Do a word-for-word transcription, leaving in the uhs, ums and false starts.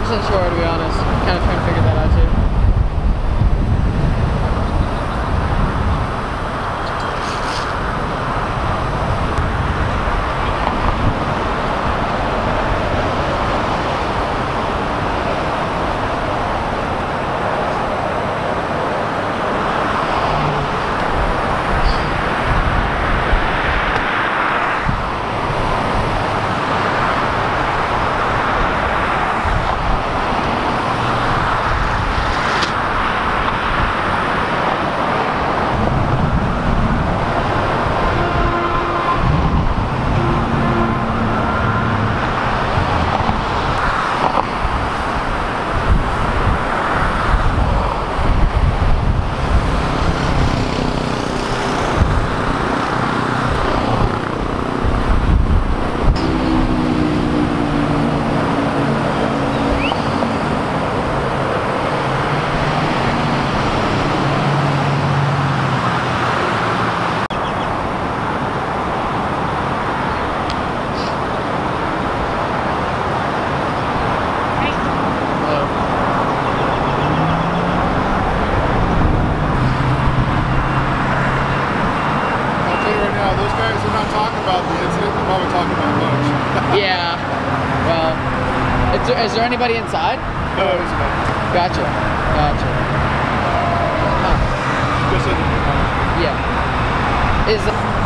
percent sure, to be honest. Kind of trying to figure that out too. Yeah. Well, is there, is there anybody inside? No, there's nobody. Gotcha. Gotcha. Huh. Just in the Yeah. Is